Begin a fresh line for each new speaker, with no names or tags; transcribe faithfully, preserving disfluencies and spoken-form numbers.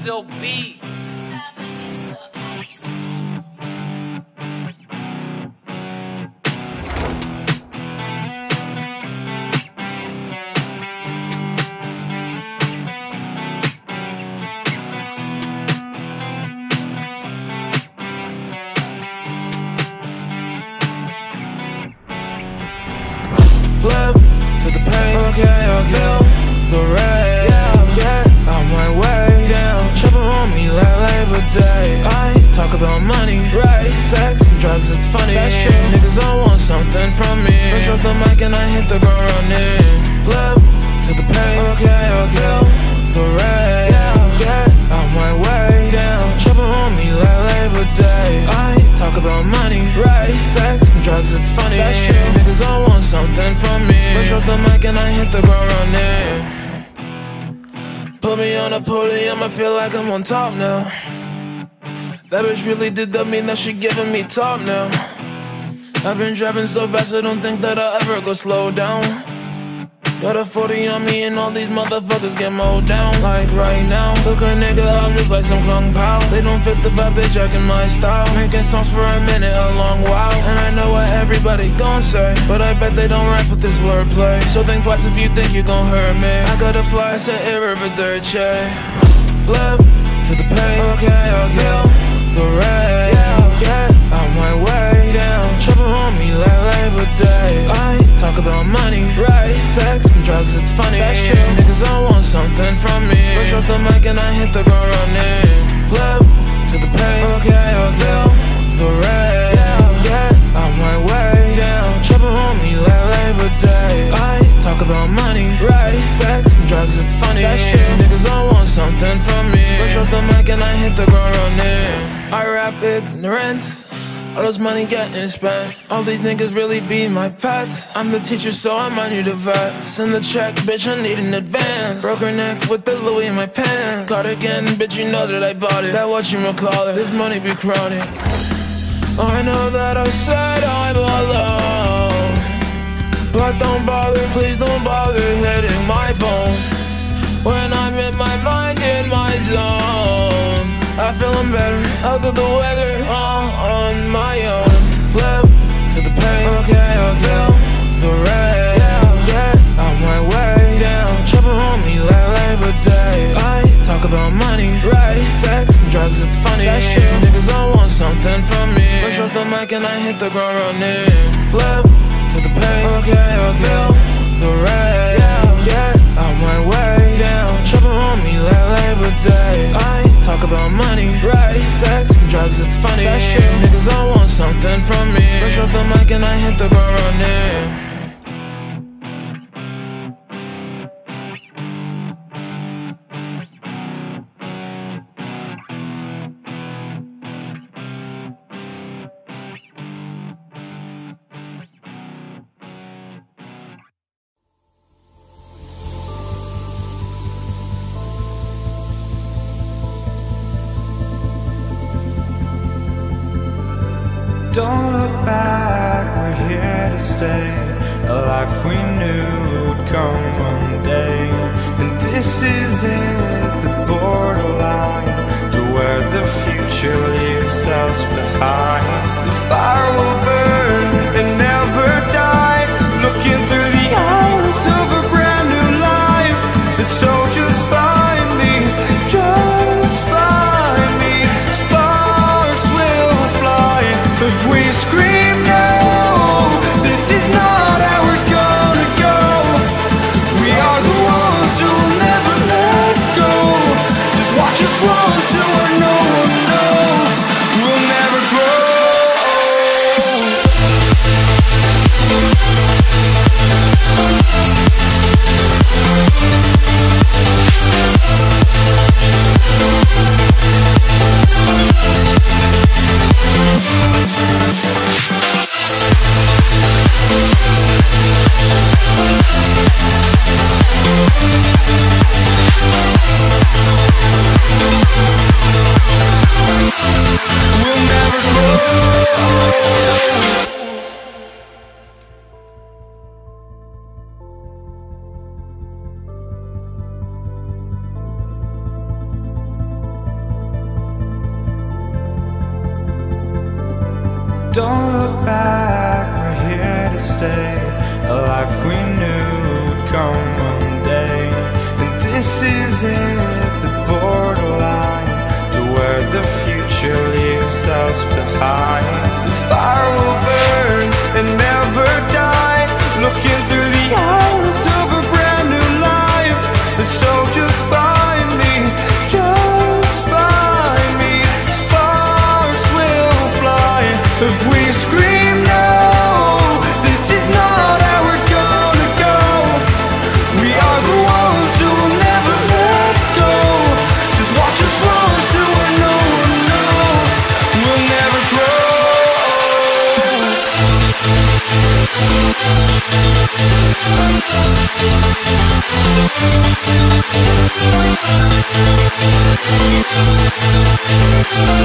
Facundo Beats.
Flip to the pain, okay, okay. The red, yeah, yeah, on my way down. Shopping on me like Labor Day. I talk about money, right? Sex and drugs, it's funny. That's true. Niggas all want something from me. Push off the mic and I hit the ground running. Flip to the pain, okay, okay. The red, yeah, yeah, on my way down. Shopping on me like Labor Day. I talk about money, right? Sex and drugs, it's funny. That's true. Niggas all want something from me. Push off the mic and I hit the ground running. Put me on a podium, I feel like I'm on top now. That bitch really did that mean that she giving me top now. I've been driving so fast I don't think that I'll ever go slow down. Got a forty on me and all these motherfuckers get mowed down. Like right now, look a nigga up just like some Kung Pao. They don't fit the vibe, they jacking my style. Making songs for a minute, a long while. And I know what everybody gon' say, but I bet they don't rap with this wordplay. So think twice if you think you gon' hurt me. I gotta fly, said irreverdirce. Flip to the pain, okay, okay. The red, yeah, yeah, on my way down. Shopping on me like Labor Day. I talk about money, right? Sex and drugs, it's funny. That's true. Niggas all want something from me. Push off the mic and I hit the ground running. Flip to the pain, okay, okay. The red, yeah, yeah, on my way down. Shopping on me like Labor Day. I talk about money, right? Sex and drugs, it's funny. That's true. Niggas all want something from me. Push off the mic and I hit the ground running. I rap ignorance. All this money getting spent. All these niggas really be my pets. I'm the teacher, so I might need a vet. Send the check, bitch, I need an advance. Broke her neck with the Louis in my pants. Cardigan, bitch, you know that I bought it. That what you call it. This money be crowded. Oh, I know that I said I'm alone, but don't bother, please don't bother hitting my phone. When I'm in my mind, in my zone, I feelin' better, out of the weather, all on my own. Flip to the pain, okay, okay. The red, yeah, yeah, on my way down. Shopping on me like Labor Day. I talk about money, right? Sex and drugs, it's funny. That's true. Niggas all want something from me. Push off the mic and I hit the ground running. Flip to the pain, okay, okay. The red, yeah, yeah, on my way down. Shopping on me like Labor Day. I talk about money, right? Sex and drugs, it's funny. That's true. Niggas all want something from me. Push off the mic and I hit the ground running.
Don't look back, we're here to stay. A life we knew would come one day. And this is it, the borderline to where the future leaves us behind. The fire will burn and never die, looking through the eyes of a brand new life. And so just find me, just find me. Sparks will fly if we scream no. This is not how we're gonna go. We are the ones who'll never let go. Just watch us run to where no one knows. We'll never grow. We'll never grow. Don't look back, we're here to stay. A life we knew would come one day. And this is it, the borderline to where the future leaves us behind. The fire will burn and never die, looking through the eyes of a brand new life. And so just find me, just find me. Sparks will fly if we scream no. This is not how we're gonna go. We are the ones who will never let go. Just watch us run to where no one knows. We'll never grow. We'll